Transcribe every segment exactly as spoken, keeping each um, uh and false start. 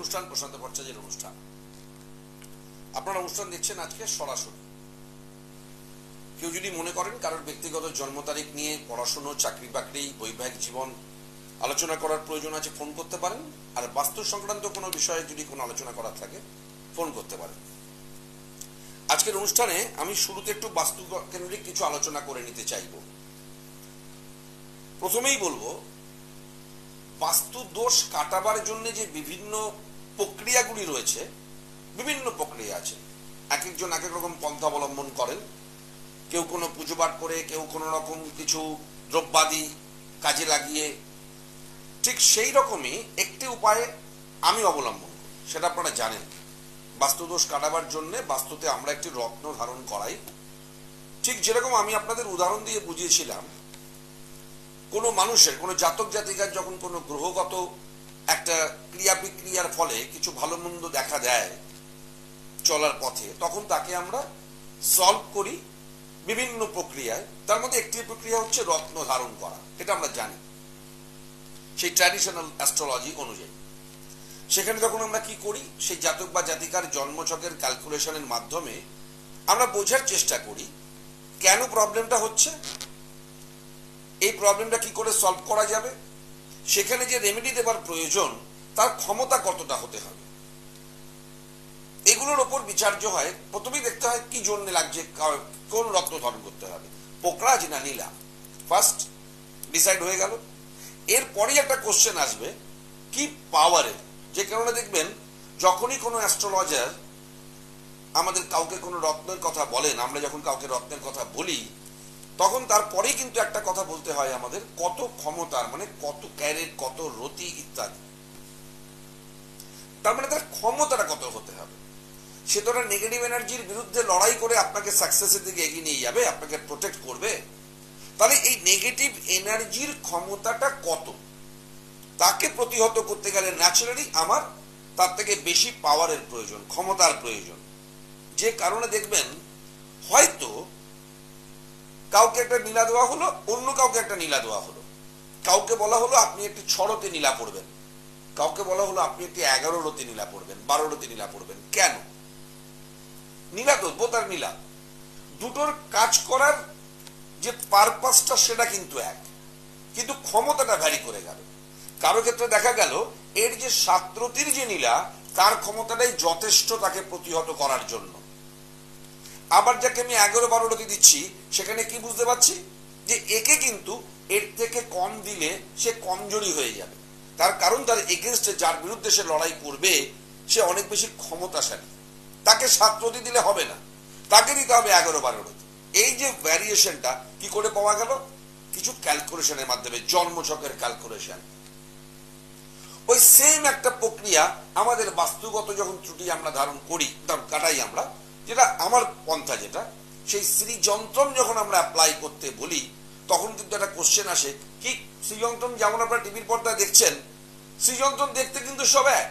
অনুষ্ঠান প্রশান্ত ভট্টাচার্যের অনুষ্ঠান। আপনারা অনুষ্ঠান দেখছেন আজকে সরাসরি। কেউ যদি মনে করেন কারোর ব্যক্তিগত জন্ম তারিখ নিয়ে পড়াশুনো, চাকরি বাকরি, বৈবাহিক জীবন আলোচনা করার প্রয়োজন আছে, ফোন করতে পারেন। আর বাস্তু সংক্রান্ত কোনো বিষয়ে যদি কোনো আলোচনা করার থাকে ফোন করতে পারেন। আজকের অনুষ্ঠানে আমি শুরুতে একটু বাস্তু কেন্দ্রিক কিছু আলোচনা করে নিতে চাইব। প্রথমেই বলবো, বাস্তু দোষ কাটাবার জন্য যে বিভিন্ন প্রক্রিয়াগুলি রয়েছে, বিভিন্ন প্রক্রিয়া আছে। এক একজন এক এক রকম পন্থা অবলম্বন করেন। কেউ কোনো পুজো পাঠ করে, কেউ কোনো রকম কিছু দ্রব্যাদি কাজে লাগিয়ে। ঠিক সেই রকমই একটি উপায়ে আমি অবলম্বন করি, সেটা আপনারা জানেন। বাস্তুদোষ কাটাবার জন্য বাস্তুতে আমরা একটি রত্ন ধারণ করাই। ঠিক যেরকম আমি আপনাদের উদাহরণ দিয়ে বুঝিয়েছিলাম, কোনো মানুষের, কোনো জাতক জাতিকার যখন কোনো গ্রহগত একটা ক্রিয়া বিক্রিয়ার ফলে কিছু ভালো মন্দ দেখা দেয় চলার পথে, তখন তাকে আমরা সলভ করি বিভিন্ন প্রক্রিয়ায়। তার মধ্যে একটি প্রক্রিয়া হচ্ছে রত্ন ধারণ করা। এটা আমরা জানি সেই ট্র্যাডিশনাল অ্যাস্ট্রোলজি অনুযায়ী। সেখানে যখন আমরা কি করি, সেই জাতক বা জাতিকার জন্মছকের ক্যালকুলেশনের মাধ্যমে আমরা বোঝার চেষ্টা করি কেন প্রবলেমটা হচ্ছে, এই প্রবলেমটা কি করে সলভ করা যাবে, সেখানে যে রেমেডি দেবার প্রয়োজন তার ক্ষমতা কতটা হতে হবে, এগুলোর ওপর বিচার্য হয়। প্রথমেই দেখতে হয় কি জন্য লাগছে, কোন রত্ন ধারণ করতে হবে, পোকরাজ না নীলা, ফার্স্ট ডিসাইড হয়ে গেল। এরপরই একটা কোশ্চেন আসবে কি পাওয়ারের। যে কারণে দেখবেন যখনই কোনো অ্যাস্ট্রোলজার আমাদের কাউকে কোনো রত্নের কথা বলেন, আমরা যখন কাউকে রত্নের কথা বলি, তখন তারপরেই কিন্তু একটা কথা বলতে হয় আমাদের, কত ক্ষমতার, মানে কত ক্যারেট, কত রতি ইত্যাদি। তার মানে তার ক্ষমতাটা কত হতে হবে। সে তো নেগেটিভ এনার্জির বিরুদ্ধে লড়াই করে আপনাকে সাকসেসের দিকে এগিয়ে নিয়ে যাবে, আপনাকে প্রোটেক্ট করবে। তাহলে এই নেগেটিভ এনার্জির ক্ষমতাটা কত, তাকে প্রতিহত করতে গেলে ন্যাচারালি আমার তার থেকে বেশি পাওয়ারের প্রয়োজন, ক্ষমতার প্রয়োজন। যে কারণে দেখবেন হয়তো কাউকে একটা নীলা দেওয়া হলো, অন্য কাউকে একটা নীলা দেওয়া হলো। কাউকে বলা হলো আপনি একটি ছড়তে নীলা পড়বেন, কাউকে বলা হলো আপনি একটি এগারো রতি নীলা পড়বেন, বারো রতি নীলা পড়বেন। কেন? নীলা তো বোতার নীলা, দুটোর কাজ করার যে পারপাসটা সেটা কিন্তু এক, কিন্তু ক্ষমতাটা ভ্যারি করে গেল। কারো ক্ষেত্রে দেখা গেল এর যে সাতরতির যে নীলা, তার ক্ষমতাটাই যথেষ্ট তাকে প্রতিহত করার জন্য। আবার যাকে আমি এগারো বারো রতি দিচ্ছি, সেখানে কি বুঝতে পারছি যে একে কিন্তু এর থেকে কম দিলে সে কমজোরি হয়ে যাবে। তার কারণ তার এগেনস্টে যার বিরুদ্ধে সে লড়াই করবে সে অনেক বেশি ক্ষমতাশালী। তাকে সাত রতি দিলে হবে না, তাকে দিতে হবে এগারো বারো রতি। এই যে ভ্যারিয়েশনটা কি করে পাওয়া গেল? কিছু ক্যালকুলেশনের মাধ্যমে, জন্মছকের ক্যালকুলেশন। ওই সেম একটা প্রক্রিয়া আমাদের বাস্তুগত যখন ত্রুটি আমরা ধারণ করি, কাটাই আমরা, যেটা আমার পন্থা, যেটা সেই শ্রীযন্ত্রম যখন আমরা অ্যাপ্লাই করতে বলি, তখন কিন্তু একটা কোশ্চেন আসে কি শ্রীযন্ত্রম যেমন আপনারা টিভির পর্দায় দেখছেন, শ্রীযন্ত্রম দেখতে কিন্তু সব এক।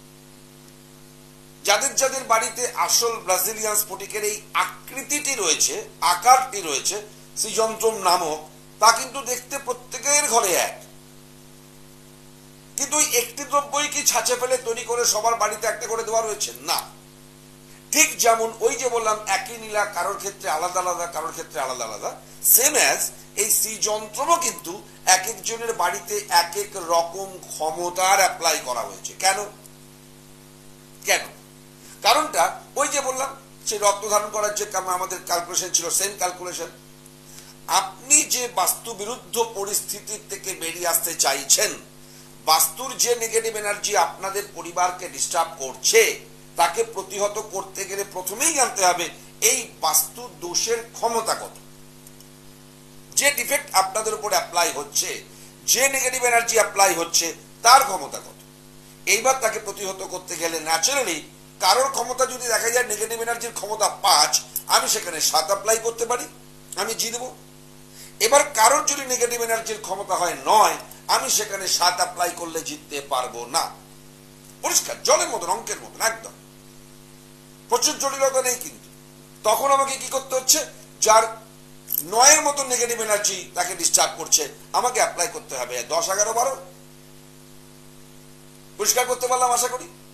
যাদের যাদের বাড়িতে আসল ব্রাজিলিয়ান স্ফটিকের এই আকৃতিটি রয়েছে, আকারটি রয়েছে শ্রীযন্ত্রম নামক, তা কিন্তু দেখতে প্রত্যেকের ঘরে এক। কিন্তু ওই একটি দ্রব্যই কি ছাঁচে ফেলে তৈরি করে সবার বাড়িতে একটা করে দেওয়া রয়েছে? না। ঠিক যেমন ওই যে বললাম একই নীলা কারোর ক্ষেত্রে আলাদা আলাদা, কারোর ক্ষেত্রে আলাদা আলাদা, সেম অ্যাজ এই শ্রীযন্ত্রমও কিন্তু এক একজনের বাড়িতে এক এক রকম ক্ষমতার অ্যাপ্লাই করা হয়েছে। কেন? কেন? কারণটা ওই যে বললাম, সেই রত্ন ধারণ করার যে আমাদের ক্যালকুলেশন ছিল, সেম ক্যালকুলেশন। আপনি যে বাস্তু বিরুদ্ধ পরিস্থিতির থেকে বেরিয়ে আসতে চাইছেন, বাস্তুর যে নেগেটিভ এনার্জি আপনাদের পরিবারকে ডিস্টার্ব করছে, তাকে প্রতিহত করতে গেলে প্রথমেই জানতে হবে এই বাস্তু দোষের ক্ষমতা কত। যে ডিফেক্ট আপনাদের উপর অ্যাপ্লাই হচ্ছে, যে নেগেটিভ এনার্জি অ্যাপ্লাই হচ্ছে, তার ক্ষমতা কত। এইবার তাকে প্রতিহত করতে গেলে ন্যাচারালি কারোর ক্ষমতা যদি দেখা যায় নেগেটিভ এনার্জির ক্ষমতা পাঁচ, আমি সেখানে সাত অ্যাপ্লাই করতে পারি, আমি জিতবো। এবার কারোর যদি নেগেটিভ এনার্জির ক্ষমতা হয় নয়, আমি সেখানে সাত অ্যাপ্লাই করলে জিততে পারবো না। পরিষ্কার, জলের মতন, অঙ্কের মতন, একদম প্রচুর জটিলতা নেই। কিন্তু তখন আমাকে কি করতে হচ্ছে, যার নয়ের মতন নেগেটিভ এনার্জি তাকে ডিস্টার্ব করছে, আমাকে অ্যাপ্লাই করতে হবে দশ এগারো বারো। পরিষ্কার করতে পারলাম আশা করি।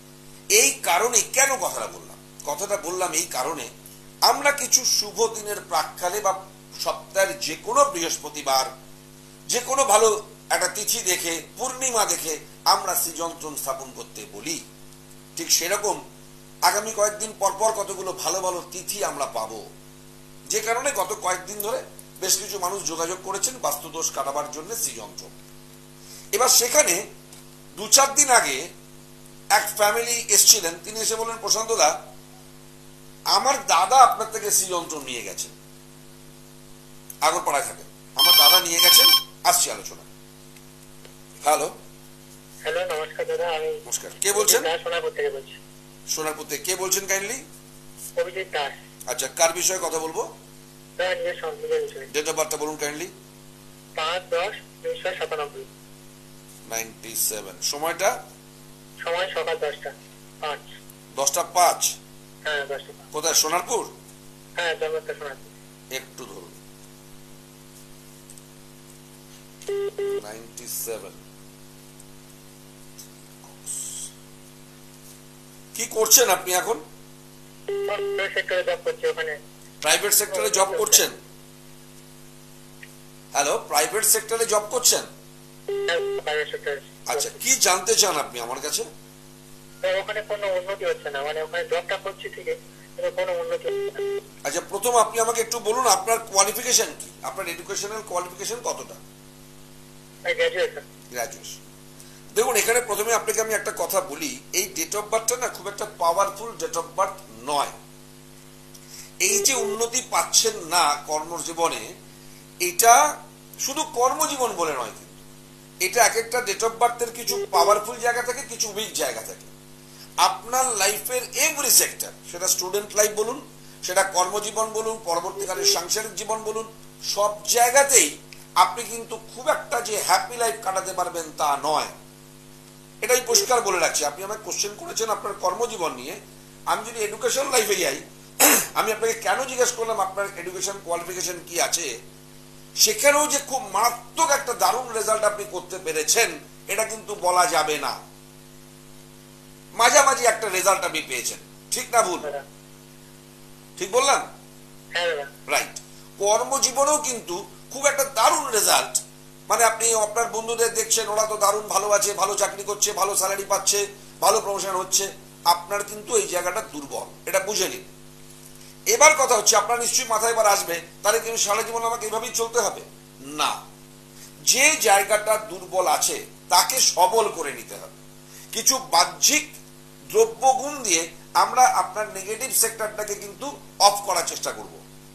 এই কারণে কেন কথাটা বললাম, কথাটা বললাম এই কারণে আমরা কিছু শুভ দিনের প্রাক্কালে বা সপ্তাহের যে কোনো বৃহস্পতিবার যে কোনো ভালো একটা তিথি দেখে পূর্ণিমা দেখে আমরা শ্রীযন্ত্রম স্থাপন করতে বলি। ঠিক সেরকম আগামী কয়েকদিন পরপর কতগুলো ভালো ভালো তিথি আমরা পাবো, যে কারণে গত কয়েকদিন ধরে বেশ কিছু মানুষ যোগাযোগ করেছেন বাস্তুদোষ কাটাবার জন্য শ্রীযন্ত্রম। এবার সেখানে দু চার দিন আগে এক ফ্যামিলি এসছিলেন, তিনি এসে বললেন প্রশান্ত দা আমার দাদা আপনার থেকে শ্রীযন্ত্রম নিয়ে গেছেন, আগরপাড়ায় থাকে, আমার দাদা নিয়ে গেছেন, আসছি আলোচনা। হ্যালো হ্যালো নমস্কার দাদা, আমি নমস্কার, কে বলছেন? সোনারপুর থেকে বলছি। সোনারপুর থেকে কে বলছেন কাইন্ডলি? অভিজিৎ দাস। আচ্ছা, কার বিষয়ে কথা বলবো? দাদা নিজের সম্পর্কের বিষয়ে। ডেট অফ বার্থটা বলুন কাইন্ডলি। পাঁচ দশ উনিশশো সাতানব্বই। Ninety seven. সময়টা? সময় সকাল দশটা পাঁচ। দশটা পাঁচ? হ্যাঁ দশটা পাঁচ। কোথায়? সোনারপুর? হ্যাঁ জন্মটা সোনারপুর। একটু ধরুন। Ninety seven. কি করছেন আপনি এখন? সেক্টরে জব করছি, ওখানে প্রাইভেট সেক্টরে জব করছেন? হ্যালো, প্রাইভেট সেক্টরে জব করছেন? প্রাইভেট সেক্টরে। আচ্ছা, কি জানতে চান আপনি আমার কাছে? ওখানে কোনো উন্নতি হচ্ছে না, মানে ওখানে জবটা করছি ঠিকই কিন্তু কোনো উন্নতি হচ্ছে না। আচ্ছা, প্রথম আপনি আমাকে একটু বলুন আপনার কোয়ালিফিকেশন কি, আপনার এডুকেশনাল কোয়ালিফিকেশন কতটা? গ্র্যাজুয়েশন। গ্র্যাজুয়েশন। দেখুন, এখানে প্রথমে আপনাকে আমি একটা কথা বলি, এই ডেট অফ বার্থটা না খুব একটা পাওয়ারফুল ডেট অফ বার্থ নয়। এই যে উন্নতি পাচ্ছেন না কর্মজীবনে, এটা শুধু কর্মজীবন বলে নয়, কিন্তু এটা এক একটা ডেট অফ বার্থের কিছু পাওয়ারফুল জায়গা থাকে, কিছু উইক জায়গা থাকে। আপনার লাইফের এভরি সেক্টর, সেটা স্টুডেন্ট লাইফ বলুন, সেটা কর্মজীবন বলুন, পরবর্তীকালে সাংসারিক জীবন বলুন, সব জায়গাতেই আপনি কিন্তু খুব একটা যে হ্যাপি লাইফ কাটাতে পারবেন তা নয়। এটাই পরিষ্কার বলে রাখছি। আপনি আমাকে কোশ্চেন করেছেন আপনার কর্মজীবন নিয়ে, আমি যদি এডুকেশন লাইফে যাই, আমি আপনাকে কেন জিজ্ঞেস করলাম আপনার এডুকেশন কোয়ালিফিকেশন কি আছে, সেখানেও যে খুব মারাত্মক একটা দারুণ রেজাল্ট আপনি করতে পেরেছেন এটা কিন্তু বলা যাবে না। মাঝামাঝি একটা রেজাল্ট আপনি পেয়েছেন, ঠিক না ভুল? ঠিক বললাম? রাইট। কর্মজীবনেও কিন্তু খুব একটা দারুণ রেজাল্ট, মানে আপনি আপনার বন্ধুদের দেখছেন ওরা তো দারুণ ভালো আছে, ভালো চাকরি করছে, ভালো স্যালারি পাচ্ছে, ভালো প্রমোশন হচ্ছে, আপনার কিন্তু এই জায়গাটা দুর্বল, এটা বুঝে নিন। এবার কথা হচ্ছে, আপনার নিশ্চয়ই মাথায় এবার আসবে তাহলে কি সারা জীবন আমাকে এভাবেই চলতে হবে? না, যে জায়গাটা দুর্বল আছে তাকে সবল করে নিতে হবে। কিছু বাহ্যিক দ্রব্যগুণ দিয়ে আমরা আপনার নেগেটিভ সেক্টরটাকে কিন্তু অফ করার চেষ্টা করব,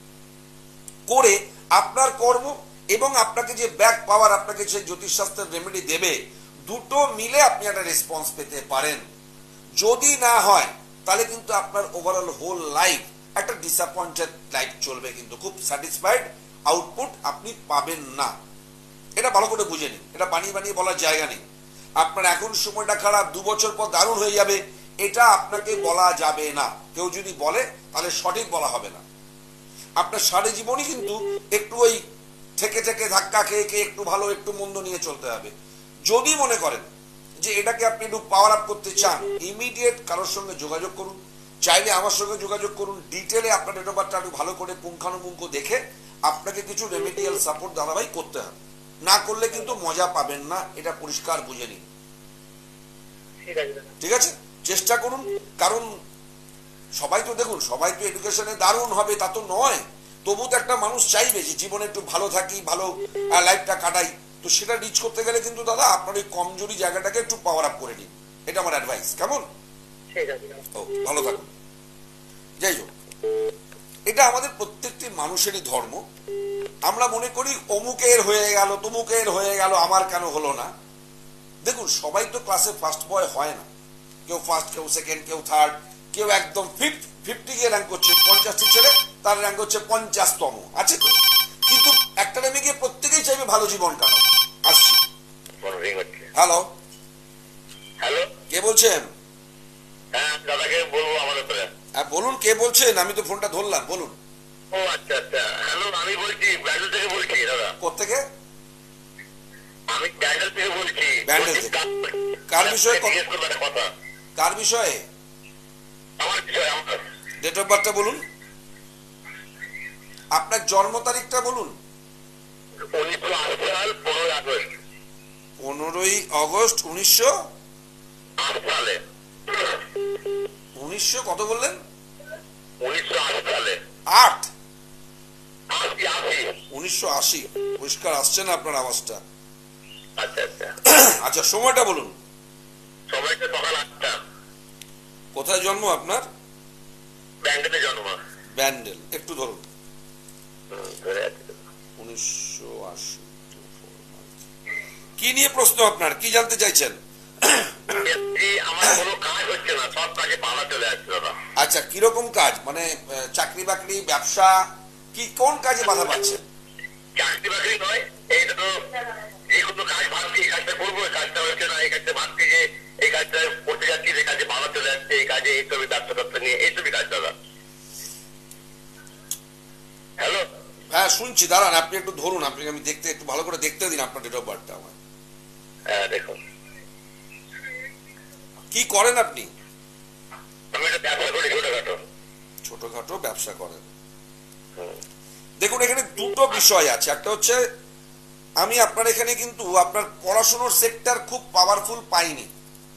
করে আপনার কর্ম এবং আপনাকে যে ব্যাক পাওয়ার আপনাকে যে জ্যোতিষশাস্ত্রের রেমেডি দেবে, দুটো মিলে আপনি একটা রেসপন্স পেতে পারেন। যদি না হয় তাহলে কিন্তু আপনার ওভারঅল হোল লাইফ একটা ডিসঅ্যাপয়েন্টেড লাইফ চলবে, কিন্তু খুব স্যাটিসফাইড আউটপুট আপনি পাবেন না। এটা ভালো করে বুঝে নিন, এটা বানিয়ে বানিয়ে বলার জায়গা নেই। আপনার এখন সময়টা খারাপ, দু বছর পর দারুণ হয়ে যাবে, এটা আপনাকে বলা যাবে না। কেউ যদি বলে তাহলে সঠিক বলা হবে না। আপনার সারা জীবনই কিন্তু একটু ওই থেকে থেকে ধাক্কা খেয়ে খেয়ে একটু ভালো একটু মন্দ নিয়ে চলতে হবে। যদি মনে করেন যে এটাকে আপনি একটু পাওয়ার আপ করতে চান, ইমিডিয়েট কারোর সঙ্গে যোগাযোগ করুন, চাইলে আমার সঙ্গে যোগাযোগ করুন, ডিটেলে আপনার ডেট অফ বার্থটা একটু ভালো করে পুঙ্খানুপুঙ্খ দেখে আপনাকে কিছু রেমেডিয়াল সাপোর্ট দাদাভাই করতে হবে। না করলে কিন্তু মজা পাবেন না, এটা পরিষ্কার বুঝে নিন। ঠিক আছে, চেষ্টা করুন। কারণ সবাই তো দেখুন, সবাই তো এডুকেশনে দারুণ হবে তা তো নয়, তবু তো একটা মানুষ চাইবে যে জীবনে একটু ভালো থাকি, ভালো লাইফটা কাটাই। তো সেটা রিচ করতে গেলে কিন্তু দাদা আপনার ওই কমজোরি জায়গাটাকে একটু পাওয়ার আপ করে নিন, এটা আমার অ্যাডভাইস। কেমন? ও ভালো থাকুন। যাই হোক, এটা আমাদের প্রত্যেকটি মানুষেরই ধর্ম। আমরা মনে করি অমুকের হয়ে গেল, তমুকের হয়ে গেল, আমার কেন হলো না। দেখুন, সবাই তো ক্লাসে ফার্স্ট বয় হয় না, কেউ ফার্স্ট, কেউ সেকেন্ড, কেউ থার্ড, কেউ একদম ফিফথ ফিফটি গিয়ে র্যাঙ্ক করছে, পঞ্চাশটি ছেলে তার র্যাঙ্ক হচ্ছে পঞ্চাশতম, আছে তো। কিন্তু একটা টাইমে গিয়ে প্রত্যেকেই চাইবে ভালো জীবন কাটাও। আসছি। হ্যালো হ্যালো, কে বলছেন? হ্যাঁ দাদাকে বলবো আমার ব্যাপারে। হ্যাঁ বলুন, কে বলছেন? আমি তো ফোনটা ধরলাম, বলুন। ও আচ্ছা আচ্ছা, হ্যালো আমি বলছি ব্যান্ডেল থেকে বলছি দাদা। কোত্থেকে? আমি ব্যান্ডেল থেকে বলছি। ব্যান্ডেল থেকে? কার বিষয়ে কথা? কার বিষয়ে? আমার বিষয় আমার ডেট অফ বার্থটা বলুন, আপনার জন্ম তারিখটা বলুন। উনিশশো আশি সাল পনেরোই আগস্ট। পনেরোই অগস্ট উনিশশো আশি সালে। উনিশশো কত বললেন? উনিশশো আশি সালে। আট আশি আশি উনিশশো আশি। পরিষ্কার আসছে না আপনার আওয়াজটা। আচ্ছা আচ্ছা আচ্ছা, সময়টা বলুন। সময়টা সকাল আটটা। কোথায় জন্ম আপনার? ব্যান্ডেলে জন্ম। ব্যান্ডেল, একটু ধরুন। হুম, ধরে আছে। উনিশশো আশি। কি নিয়ে প্রশ্ন আপনার, কি জানতে চাইছেন? এই আমার কোনো কাজ হচ্ছে না, সব কাজে বাধা চলে আসছে দাদা। আচ্ছা, কিরকম কাজ, মানে আহ, চাকরি বাকরি, ব্যবসা, কি কোন কাজে বাধা পাচ্ছেন? চাকরি বাকরি নয়, এইটা তো যে কোনো কাজ ভাবছি এই কাজটা করবো, এই কাজটা হচ্ছে না, এই কাজটা ভাবছি যে এই কাজটা করতে যাচ্ছি, এই কাজে বাধা চলে আসছে, এই কাজে এইসবই ব্যবসা ব্যবসা নিয়ে এইসবই কাজ দাদা। হ্যালো, হ্যাঁ শুনছি, দাঁড়ান আপনি একটু ধরুন, আপনাকে আমি দেখতে, একটু ভালো করে দেখতে দিন আপনার ডেট অফ বার্থটা আমার। হ্যাঁ দেখুন, কি করেন আপনি? আমি একটা ব্যবসা করি ছোটখাটো। ছোটখাটো ব্যবসা করেন। হুম, দেখুন, এখানে দুটো বিষয় আছে। একটা হচ্ছে, আমি আপনার এখানে কিন্তু আপনার পড়াশোনার সেক্টর খুব পাওয়ারফুল পাইনি।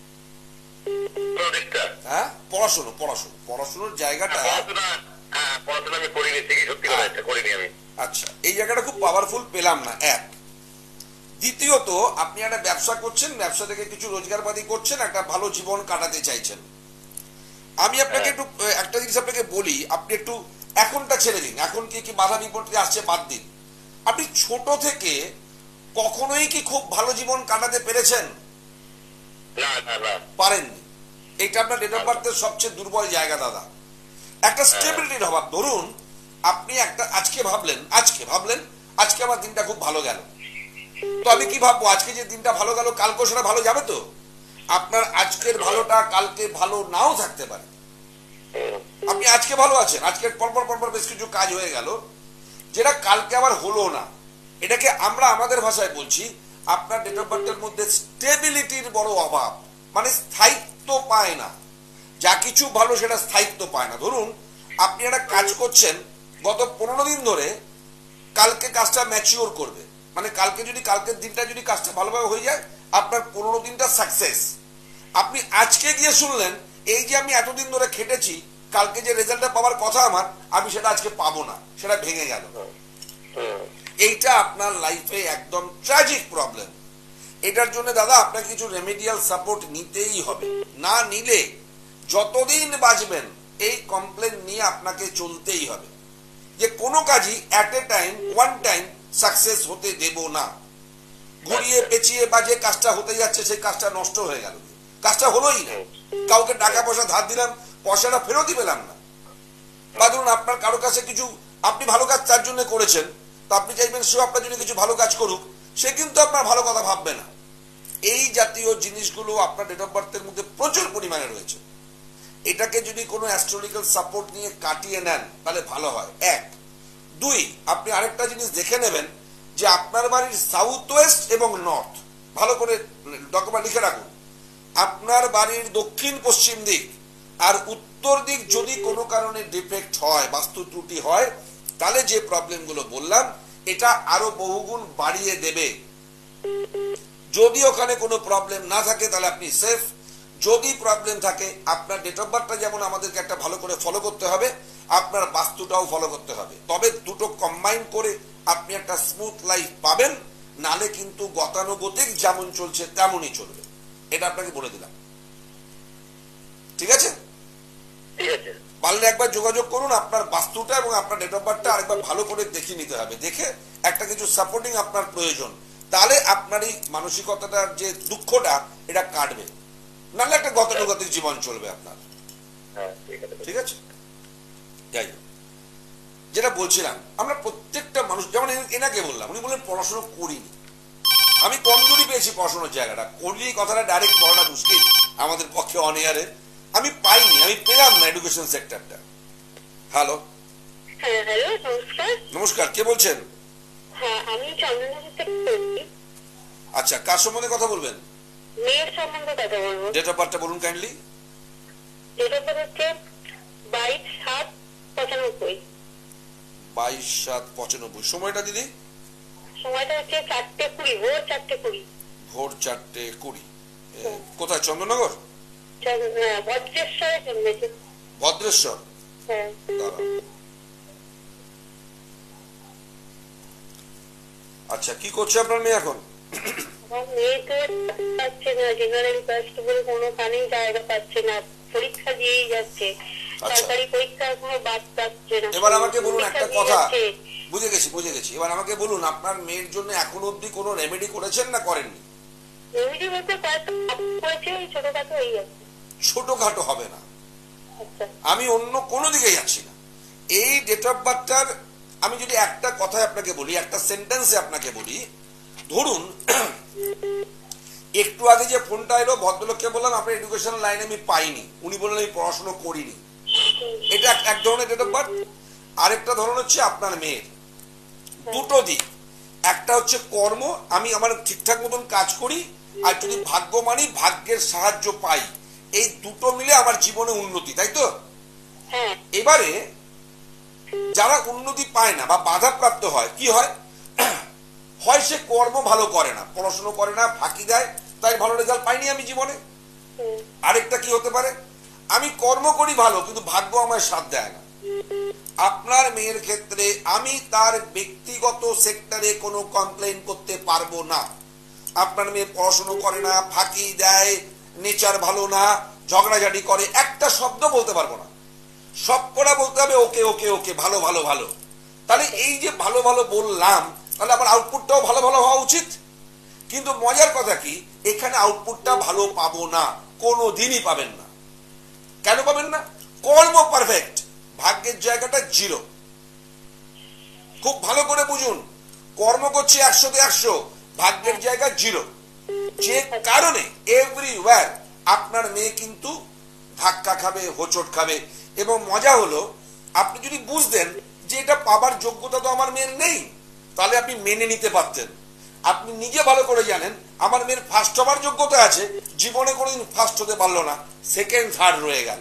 কোনো দিকটা? হ্যাঁ, পড়াশোনা পড়াশোনা পড়াশোনার জায়গাটা, পড়াশোনা, হ্যাঁ পড়াশোনা আমি করিনি, ঠিকই সত্যি কথা, একটা করিনি আমি। আচ্ছা, এই জায়গাটা খুব পাওয়ারফুল পেলাম না, এক। দ্বিতীয়ত, আপনি একটা ব্যবসা করছেন, ব্যবসা থেকে কিছু রোজগারপাতি করছেন, একটা ভালো জীবন কাটাতে চাইছেন। আমি আপনাকে একটু আহ, একটা জিনিস আপনাকে বলি, আপনি একটু এখনটা ছেড়ে দিন, এখন কি কি বাধা বিপত্তি আসছে বাদ দিন। আপনি ছোট থেকে কখনোই কি খুব ভালো জীবন কাটাতে পেরেছেন? না না না, পারেননি। এইটা আপনার ডেট অফ বার্থের সবচেয়ে দুর্বল জায়গা দাদা। একটা স্টেবিলিটির অভাব। ধরুন, আপনি একটা আজকে ভাবলেন, আজকে ভাবলেন আজকে আমার দিনটা খুব ভালো গেল, তো আমি কি ভাববো, আজকে যে দিনটা ভালো গেল কালকে সেটা ভালো যাবে? তো আপনার আজকের ভালোটা কালকে ভালো নাও থাকতে পারে। আপনি আজকে ভালো আছেন, আজকের পরপর পরপর বেশ কিছু কাজ হয়ে গেল যেটা কালকে আবার হলো না। এটাকে আমরা আমাদের ভাষায় বলছি, আপনার ডেট অফ বার্থের মধ্যে স্টেবিলিটির বড় অভাব, মানে স্থায়িত্ব পায় না। যা কিছু ভালো সেটা স্থায়িত্ব পায় না। ধরুন, আপনি একটা কাজ করছেন গত পনেরো দিন ধরে, কালকে কাজটা ম্যাচিওর করবে, মানে কালকে যদি কালকের দিনটা যদি কাজটা ভালোভাবে হয়ে যায়, আপনার পনেরো দিনটা সাকসেস। আপনি আজকে গিয়ে শুনলেন, এই যে আমি এতদিন ধরে খেটেছি, কালকে যে রেজাল্টটা পাওয়ার কথা আমার, আমি সেটা আজকে পাবো না, সেটা ভেঙে গেল। এইটা আপনার লাইফে একদম ট্র্যাজিক প্রবলেম। এটার জন্য দাদা আপনাকে কিছু রেমেডিয়াল সাপোর্ট নিতেই হবে। না নিলে যতদিন বাঁচবেন এই কমপ্লেন নিয়ে আপনাকে চলতেই হবে, যে কোনো কাজই at a time one time success হতে দেব না। ঘুরিয়ে পেঁচিয়ে বাজে কাজটা হতে যাচ্ছে, সেই কাজটা নষ্ট হয়ে গেল, কাজটা হলোই না। কাউকে টাকা পয়সা ধার দিলাম, পয়সাটা ফেরতই পেলাম না। বা ধরুন, আপনার কারো কাছে কিছু, আপনি ভালো কাজ তার জন্য করেছেন, তো আপনি চাইবেন সেও আপনার জন্য কিছু ভালো কাজ করুক, সে কিন্তু আপনার ভালো কথা ভাববে না। এই জাতীয় জিনিসগুলো আপনার ডেট অফ বার্থের মধ্যে প্রচুর পরিমাণে রয়েছে। এটাকে যদি কোনো অ্যাস্ট্রোলজিক্যাল সাপোর্ট নিয়ে কাটিয়ে নেন তাহলে ভালো হয়, এক। দুই, আপনি আরেকটা জিনিস দেখে নেবেন যে আপনার বাড়ির সাউথ ওয়েস্ট এবং নর্থ, ভালো করে ডকুমেন্ট লিখে রাখুন, আপনার বাড়ির দক্ষিণ পশ্চিম দিক আর উত্তর দিক যদি কোনো কারণে ডিফেক্ট হয়, বাস্তু ত্রুটি হয়, তাহলে যে প্রবলেমগুলো বললাম এটা আরো বহুগুণ বাড়িয়ে দেবে। যদি ওখানে কোনো প্রবলেম না থাকে তাহলে আপনি সেফ। যদি প্রবলেম থাকে, আপনার ডেট অফ বার্থটা যেমন আমাদেরকে একটা ভালো করে ফলো করতে হবে, আপনার বাস্তুটাও ফলো করতে হবে, তবে দুটো কম্বাইন করে আপনি একটা স্মুথ লাইফ পাবেন। নালে কিন্তু গতানুগতিক যেমন চলছে তেমনই চলবে, এটা আপনাকে বলে দিলাম। ঠিক আছে, ঠিক আছে। পারলে একবার যোগাযোগ করুন, আপনার বাস্তুটা এবং আপনার ডেট অফ বার্থটা আরেকবার ভালো করে দেখে নিতে হবে, দেখে একটা কিছু সাপোর্টিং আপনার প্রয়োজন, তাহলে আপনার এই মানসিকতাটার যে দুঃখটা এটা কাটবে, নাহলে একটা গতানুগতিক জীবন চলবে আপনার। ঠিক আছে, যাই হোক, যেটা বলছিলাম, আমরা প্রত্যেকটা মানুষ, যেমন এনাকে বললাম, উনি বললেন পড়াশোনা করিনি, আমি কমজোরি পেয়েছি পড়াশোনার জায়গাটা, করলি কথাটা ডাইরেক্ট পড়াটা মুশকিল আমাদের পক্ষে অন এয়ারে, আমি পাইনি, আমি পেলাম না এডুকেশন সেক্টরটা। হ্যালো, হ্যাঁ হ্যালো, নমস্কার। নমস্কার, কে বলছেন? হ্যাঁ, আমি চন্দননগর থেকে বলছি। আচ্ছা, কার সম্বন্ধে কথা বলবেন? মেয়ের সম্বন্ধে কথা বলবো। ডেট অফ বার্থটা বলুন কাইন্ডলি। ডেট অফ বার্থ হচ্ছে বাইশ সাত পঁচানব্বই। বাইশ সাত পঁচানব্বই। সময়টা দিদি? সময়টা হচ্ছে চারটে কুড়ি, ভোর চারটে কুড়ি। ভোর চারটে কুড়ি। কোথায়? চন্দননগর? ভদ্রেশ্বরে জন্মেছে। ভদ্রেশ্বর? হ্যাঁ। আচ্ছা, কি করছে আপনার মেয়ে এখন? মেয়ে তো পাচ্ছে না, জেনারেল কাস্ট বলে কোনো কানেই জায়গা পাচ্ছে না, পরীক্ষা দিয়েই যাচ্ছে, সরকারি পরীক্ষা এখনো বাদ পাচ্ছে না। এবার আমাকে বলুন একটা কথা, বুঝে গেছি বুঝে গেছি এবার আমাকে বলুন, আপনার মেয়ের জন্য এখন অব্দি কোনো রেমেডি করেছেন না করেননি? রেমেডি বলতে করেছে, ছোটখাটো এই আছে। ছোটখাটো হবে না, আমি অন্য কোনো দিকে যাচ্ছি না। এই ডেট অফ বার্থটার আমি যদি একটা কথায় আপনাকে বলি, একটা সেন্টেন্সে আপনাকে বলি, ধরুন একটু আগে যে ফোনটা এলো ভদ্রলোককে বললাম আপনার এডুকেশন লাইনে আমি পাইনি, উনি বললেন আমি পড়াশোনা করিনি, এটা এক ধরনের ডেট অফ বার্থ। আরেকটা ধরন হচ্ছে আপনার মেয়ের দুটো দিক, একটা হচ্ছে কর্ম, আমি আমার ঠিকঠাক মতন কাজ করি, আর যদি ভাগ্য মানি ভাগ্যের সাহায্য পাই, এই দুটো মিলে আমার জীবনে উন্নতি, তাই তো? এবারে যারা উন্নতি পায় না বা বাধাপ্রাপ্ত হয়, কি হয়? হয় সে কর্ম ভালো করে না, পড়াশোনা করে না, ফাঁকি দেয়, তাই ভালো রেজাল্ট পাইনি আমি জীবনে। আরেকটা কি হতে পারে? আমি কর্ম করি ভালো কিন্তু ভাগ্য আমার সাথ দেয় না। আপনার মেয়ের ক্ষেত্রে আমি তার ব্যক্তিগত সেক্টরে কোনো কমপ্লেইন করতে পারবো না। আপনার মেয়ে পড়াশোনা করে না, ফাঁকি দেয়, নেচার ভালো না, ঝগড়াঝাটি করে, একটা শব্দ বলতে পারবো না, সব করা বলতে হবে ওকে ওকে ওকে, ভালো ভালো ভালো। তাহলে এই যে ভালো ভালো বললাম, তাহলে আমার আউটপুটটাও ভালো ভালো হওয়া উচিত। কিন্তু মজার কথা কি, এখানে আউটপুটটা ভালো পাবো না, কোনো দিনই পাবেন না। কেন পাবেন না? কর্ম পারফেক্ট, ভাগ্যের জায়গাটা জিরো। খুব ভালো করে বুঝুন, কর্ম করছে একশোতে একশো, ভাগ্যের জায়গা জিরো। যে কারণে এভরিওয়্যার আপনার মেয়ে কিন্তু ধাক্কা খাবে, হোঁচট খাবে। এবং মজা হলো, আপনি যদি বুঝতেন যে এটা পাবার যোগ্যতা তো আমার মেয়ের নেই, তাহলে আপনি মেনে নিতে পারতেন। আপনি নিজে ভালো করে জানেন আমার মেয়ের ফার্স্ট হবার যোগ্যতা আছে, জীবনে কোনোদিন ফার্স্ট হতে পারলো না, সেকেন্ড থার্ড রয়ে গেল।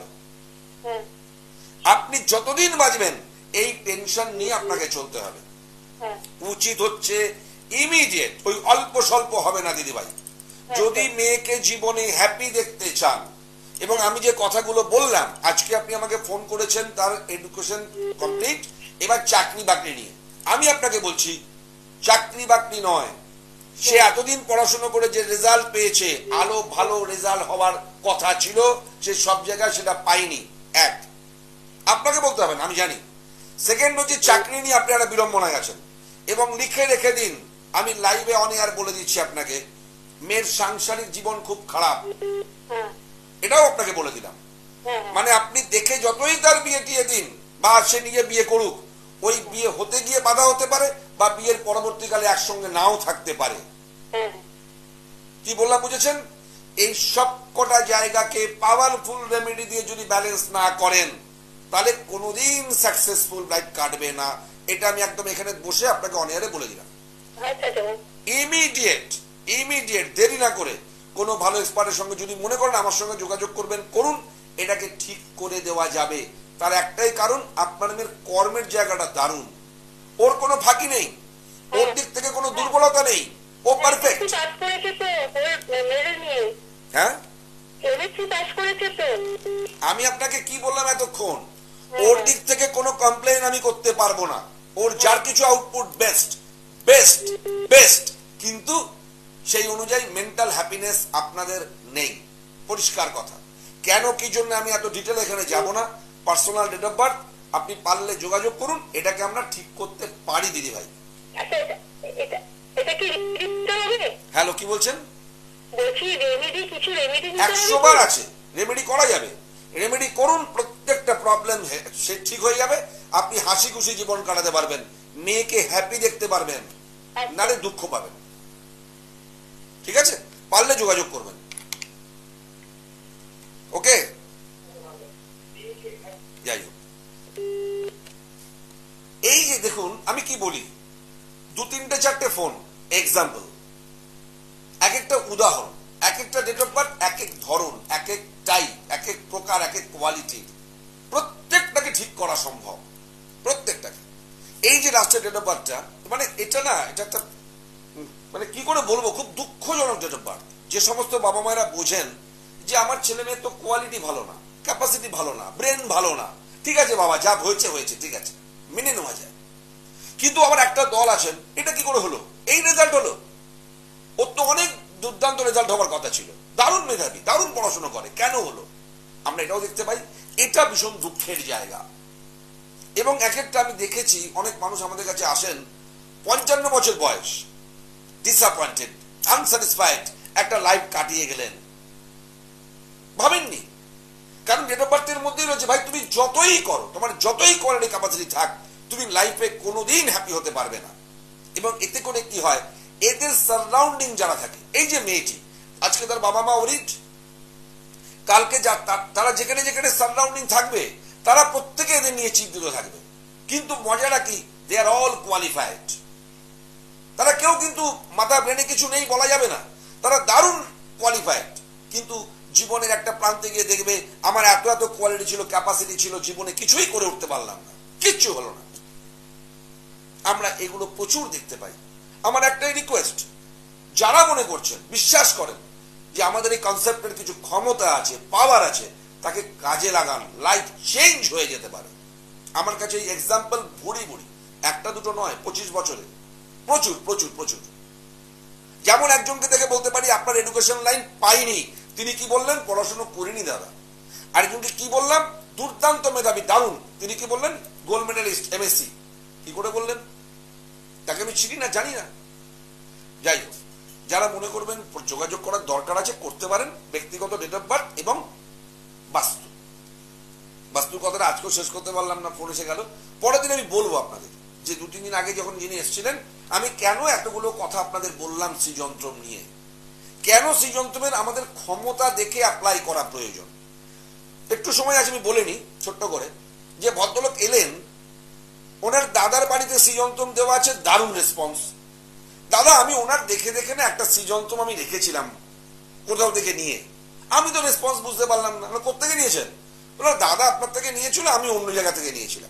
আপনি যতদিন বাঁচবেন এই টেনশন নিয়ে আপনাকে চলতে হবে। উচিত হচ্ছে ইমিডিয়েট, ওই অল্প স্বল্প হবে না দিদিভাই। যদি মেয়েকে জীবনে হ্যাপি দেখতে চান, এবং আমি যে কথাগুলো বললাম, আজকে আপনি আমাকে ফোন করেছেন তার এডুকেশন কমপ্লিট, এবার চাকরি বাকরি নিয়ে, আমি আপনাকে বলছি চাকরি বাকরি নয়, সে এতদিন পড়াশোনা করে যে রেজাল্ট পেয়েছে, আলো ভালো রেজাল্ট হওয়ার কথা ছিল, সে সব জায়গায় সেটা পাইনি। এক, আপনাকে বলতে হবে না, আমি জানি। সেকেন্ড হচ্ছে চাকরি নিয়ে আপনি একটা বিড়ম্বনা গেছেন, এবং লিখে রেখে দিন, আমি লাইভে অন এয়ার বলে দিচ্ছি আপনাকে, মেয়ের সাংসারিক জীবন খুব খারাপ, এটাও আপনাকে বলে দিলাম। মানে আপনি দেখে যতই তার বিয়ে টিয়ে দিন, বা সে নিজে বিয়ে করুক, ওই বিয়ে হতে গিয়ে বাধা হতে পারে, বা বিয়ের পরবর্তীকালে একসঙ্গে নাও থাকতে পারে। কি বললাম বুঝেছেন? এই সব কটা জায়গাকে পাওয়ারফুল রেমেডি দিয়ে যদি ব্যালেন্স না করেন, তাহলে কোনোদিন সাকসেসফুল লাইফ কাটবে না। এটা আমি একদম এখানে বসে আপনাকে অন এয়ারে বলে দিলাম। ইমিডিয়েট ইমিডিয়েট দেরি না করে কোনো ভালো এক্সপার্টের সঙ্গে যদি মনে করেন আমার সঙ্গে যোগাযোগ করবেন, করুন, এটাকে ঠিক করে দেওয়া যাবে। তার একটাই কারণ, আপনার মেয়ের কর্মের জায়গাটা দারুণ, ওর কোনো ফাঁকি নেই, ওর দিক থেকে কোনো দুর্বলতা নেই, ও পারফেক্ট। হ্যাঁ, আমি আপনাকে কি বললাম এতক্ষণ, ওর দিক থেকে কোনো কমপ্লেইন আমি করতে পারবো না, ওর যার কিছু আউটপুট বেস্ট বেস্ট বেস্ট, কিন্তু সেই অনুযায়ী মেন্টাল হ্যাপিনেস আপনাদের নেই, পরিষ্কার কথা। কেন কি জন্য আমি এত ডিটেল এখানে যাব না, পার্সোনাল ডেট অফ বার্থ আপনি পারলে যোগাযোগ করুন, এটাকে আমরা ঠিক করতে পারি দিদি ভাই। হ্যালো, কি বলছেন? একশো বার আছে, রেমেডি করা যাবে, রেমেডি করুন, প্রত্যেকটা প্রবলেম সে ঠিক হয়ে যাবে, আপনি হাসি খুশি জীবন কাটাতে পারবেন, মেয়েকে হ্যাপি দেখতে পারবেন, নারে দুঃখ পাবেন। ঠিক আছে, পারলে যোগাযোগ করবেন। ওকে, যাই হোক, এই যে দেখুন আমি কি বলি, দু তিনটে চারটে ফোন এক্সাম্পল, এক একটা উদাহরণ, এক একটা ডেট অফ বার্থ এক এক ধরন, এক এক টাইপ, এক এক প্রকার, এক এক কোয়ালিটি, প্রত্যেক ঠিক করা সম্ভব, প্রত্যেকটাকে। এই যে লাস্টের ডেট অফ বার্থটা, মানে এটা না, এটা একটা মানে কি করে বলবো, খুব দুঃখজনক ডেট অফ বার্থ। যে সমস্ত বাবা মায়েরা বোঝেন যে আমার ছেলে মেয়ের তো কোয়ালিটি ভালো না, ক্যাপাসিটি ভালো না, ব্রেন ভালো না, ঠিক আছে বাবা যা হয়েছে হয়েছে, ঠিক আছে মেনে নেওয়া যায়, কিন্তু আবার একটা দল আছেন, এটা কি করে হলো, এই রেজাল্ট হলো, ওর তো অনেক দুর্দান্ত রেজাল্ট হওয়ার কথা ছিল, দারুণ মেধাবী, দারুণ পড়াশোনা করে, কেন হলো? আমরা এটাও দেখতে পাই। এটা ভীষণ দুঃখের জায়গা। এবং এক একটা আমি দেখেছি, অনেক মানুষ আমাদের কাছে আসেন পঞ্চান্ন বছর বয়স, ডিসঅ্যাপয়েন্টেড, আনস্যাটিসফাইড, একটা লাইফ কাটিয়ে গেলেন, ভাবেননি, কারণ ডেট অফ বার্থের মধ্যেই রয়েছে ভাই তুমি যতই করো, তোমার যতই কোয়ালিটি ক্যাপাসিটি থাক, তুমি লাইফে কোনোদিন হ্যাপি হতে পারবে না। এবং এতে করে কি হয়, এদের সারাউন্ডিং যারা থাকে, এই যে মেয়েটি আজকে তার বাবা মা ওরিড, কালকে যা তারা যেখানে যেখানে সারাউন্ডিং থাকবে তারা প্রত্যেকে এদের নিয়ে চিন্তিত থাকবে। কিন্তু মজাটা কি, দে আর অল কোয়ালিফাইড, তারা কেউ কিন্তু মাথা ব্রেনে কিছু নেই বলা যাবে না, তারা দারুণ কোয়ালিফাইড, কিন্তু জীবনের একটা প্রান্তে গিয়ে দেখবে আমার এত এত কোয়ালিটি ছিল, ক্যাপাসিটি ছিল, জীবনে কিছুই করে উঠতে পারলাম না, কিচ্ছু হলো না। আমরা এগুলো প্রচুর দেখতে পাই। আমার একটাই রিকোয়েস্ট, যারা মনে করছেন, বিশ্বাস করেন যে আমাদের এই কনসেপ্টের কিছু ক্ষমতা আছে, পাওয়ার আছে, তাকে কাজে লাগান, লাইফ চেঞ্জ হয়ে যেতে পারে। আমার কাছে এই এক্সাম্পল ভুড়ি ভুড়ি, একটা দুটো নয়, পঁচিশ বছরে প্রচুর প্রচুর প্রচুর। যেমন একজনকে দেখে বলতে পারি আপনার এডুকেশন লাইন পাইনি, তিনি কি বললেন, পড়াশোনা করিনি দাদা। আরেকজনকে কি বললাম, দুর্দান্ত মেধাবী, দারুণ, তিনি কি বললেন, গোল্ড মেডেলিস্ট, এমএসসি। কি করে বললেন? তাকে আমি চিনি না, জানি না। যাই হোক, যারা মনে করবেন যোগাযোগ করার দরকার আছে, করতে পারেন। ব্যক্তিগত ডেট অফ বার্থ এবং বাস্তু, বাস্তুর কথাটা আজকেও শেষ করতে পারলাম না, ফোন এসে গেল, পরের দিন আমি বলবো আপনাদের, যে দু তিন দিন আগে যখন যিনি এসেছিলেন, আমি কেন এতগুলো কথা আপনাদের বললাম সৃজনতম নিয়ে, কেন সৃজনতমের আমাদের ক্ষমতা দেখে অ্যাপ্লাই করা প্রয়োজন। একটু সময় আছে আমি বলে নি ছোট্ট করে, যে ভদ্রলোক এলেন, ওনার দাদার বাড়িতে সৃজনতম দেওয়া আছে, দারুণ রেসপন্স। দাদা আমি ওনার দেখে দেখে না একটা সৃজনতম আমি রেখেছিলাম কোথাও থেকে নিয়ে, আমি তো রেসপন্স বুঝতে পারলাম না। কোথা থেকে নিয়েছেন? বললো দাদা আপনার থেকে নিয়েছিল, আমি অন্য জায়গা থেকে নিয়েছিলাম।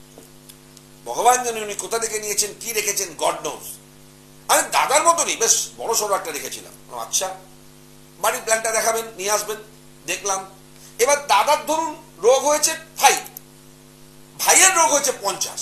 ভগবান জানি উনি কোথা থেকে নিয়েছেন, কি রেখেছেন, গড নোজ। আমি দাদার মতনই বেশ বড় সড়ো একটা রেখেছিলাম। আচ্ছা, বাড়ির প্ল্যানটা দেখাবেন, নিয়ে আসবেন, দেখলাম। এবার দাদার ধরুন রোগ হয়েছে ফাইভ, ভাইয়ের রোগ হয়েছে পঞ্চাশ,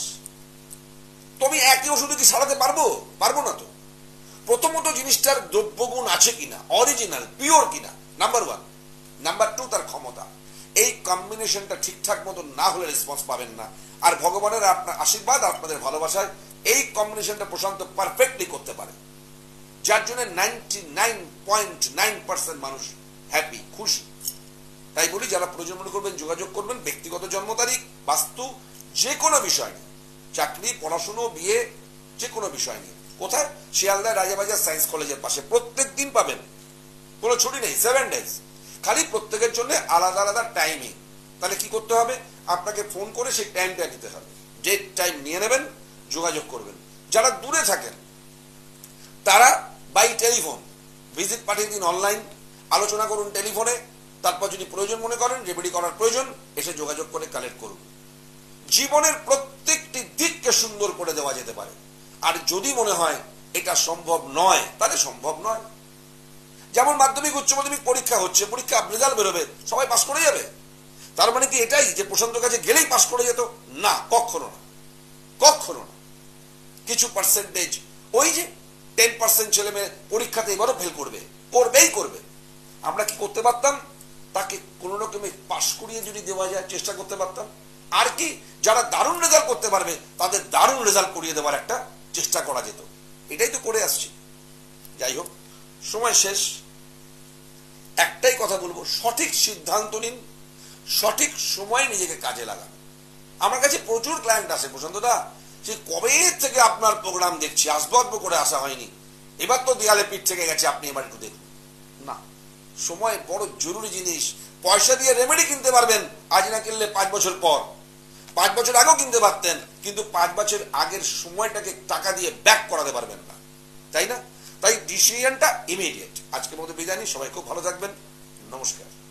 তো আমি একই ওষুধে কি সারাতে পারবো? পারবো না তো। প্রথমত জিনিসটার দ্রব্যগুণ আছে কিনা, অরিজিনাল পিওর কিনা, নাম্বার ওয়ান। নাম্বার টু, তার ক্ষমতা। এই কম্বিনেশনটা ঠিকঠাক মতো না হলে রেসপন্স পাবেন না। আর ভগবানের আপনার আশীর্বাদ, আপনাদের ভালোবাসায় এই কম্বিনেশনটা প্রশান্ত পারফেক্টলি করতে পারে, যার জন্য ninety nine point nine percent মানুষ হ্যাপি, খুশি। তাই বলি, যারা প্রয়োজন মনে করবেন যোগাযোগ করবেন। ব্যক্তিগত জন্ম তারিখ, বাস্তু, যে কোনো বিষয় নিয়ে, চাকরি, পড়াশুনো, বিয়ে, যে কোনো বিষয় নিয়ে। কোথায়? শিয়ালদা রাজাবাজার সায়েন্স কলেজের পাশে। প্রত্যেক দিন পাবেন, কোনো ছুটি নেই, সেভেন ডেজ। খালি প্রত্যেকের জন্য আলাদা আলাদা টাইমিং। তাহলে কি করতে হবে? আপনাকে ফোন করে সেই টাইমটা নিতে হবে, যে টাইম নিয়ে নেবেন, যোগাযোগ করবেন। যারা দূরে থাকেন তারা বাই টেলিফোন ভিজিট পাঠিয়ে দিন, অনলাইন আলোচনা করুন টেলিফোনে। তারপর যদি প্রয়োজন মনে করেন, রেমেডি করার প্রয়োজন, এসে যোগাযোগ করে কালেক্ট করুন। জীবনের প্রত্যেকটি দিককে সুন্দর করে দেওয়া যেতে পারে। আর যদি মনে হয় এটা সম্ভব নয়, তাহলে সম্ভব নয়। যেমন মাধ্যমিক উচ্চ মাধ্যমিক পরীক্ষা হচ্ছে, পরীক্ষা রেজাল্ট বেরোবে, সবাই পাস করে যাবে। তার মানে কি এটাই যে প্রশান্ত কাছে গেলেই পাস করে যেত? না, কখনো না, কখনো না। কিছু পার্সেন্টেজ, ওই যে টেন পার্সেন্ট ছেলে মেয়ে পরীক্ষাতে এবারও ফেল করবে, করবেই করবে। আমরা কি করতে পারতাম? তাকে কোনো রকমে পাস করিয়ে যদি দেওয়া যায়, চেষ্টা করতে পারতাম। আর কি, যারা দারুণ রেজাল্ট করতে পারবে তাদের দারুণ রেজাল্ট করিয়ে দেওয়ার একটা চেষ্টা করা যেত। এটাই তো করে আসছি। যাই হোক, সময় শেষ। একটাই কথা বলবো, সঠিক সিদ্ধান্ত নিন, সঠিক সময় নিজেকে কাজে লাগান। আমার কাছে প্রচুর ক্লায়েন্ট আসে, প্রশান্ত দা সে কবে থেকে আপনার প্রোগ্রাম দেখছি, আসবো আসবো করে আসা হয়নি, এবার তো দেয়ালে পিঠ থেকে গেছে, আপনি এবার একটু দেখুন না। সময় বড় জরুরি জিনিস। পয়সা দিয়ে রেমেডি কিনতে পারবেন, আজ না কিনলে পাঁচ বছর পর। পাঁচ বছর আগেও কিনতে পারতেন, কিন্তু পাঁচ বছর আগের সময়টাকে টাকা দিয়ে ব্যাক করাতে পারবেন না, তাই না? তাই ডিসিশনটা ইমিডিয়েট। আজকের মতো বিদায় নিই, সবাই খুব ভালো থাকবেন, নমস্কার।